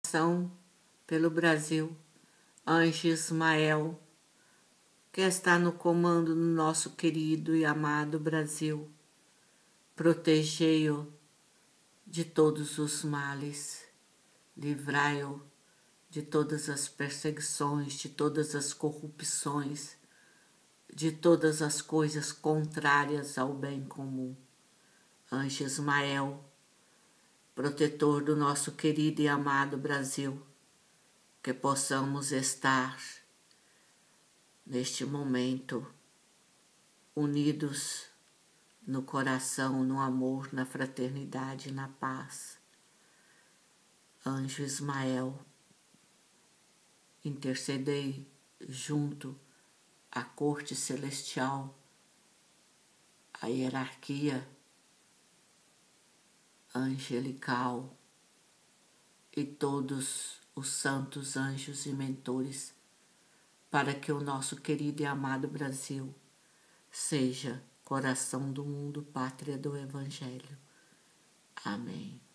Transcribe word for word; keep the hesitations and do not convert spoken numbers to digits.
oração pelo Brasil, Anjo Ismael, que está no comando do nosso querido e amado Brasil. Protegei-o de todos os males, livrai-o de todas as perseguições, de todas as corrupções, de todas as coisas contrárias ao bem comum. Anjo Ismael, protetor do nosso querido e amado Brasil, que possamos estar neste momento unidos no coração, no amor, na fraternidade, na paz. Anjo Ismael, intercedei junto à corte celestial, a hierarquia angelical e todos os santos anjos e mentores, para que o nosso querido e amado Brasil seja coração do mundo, pátria do Evangelho. Amém.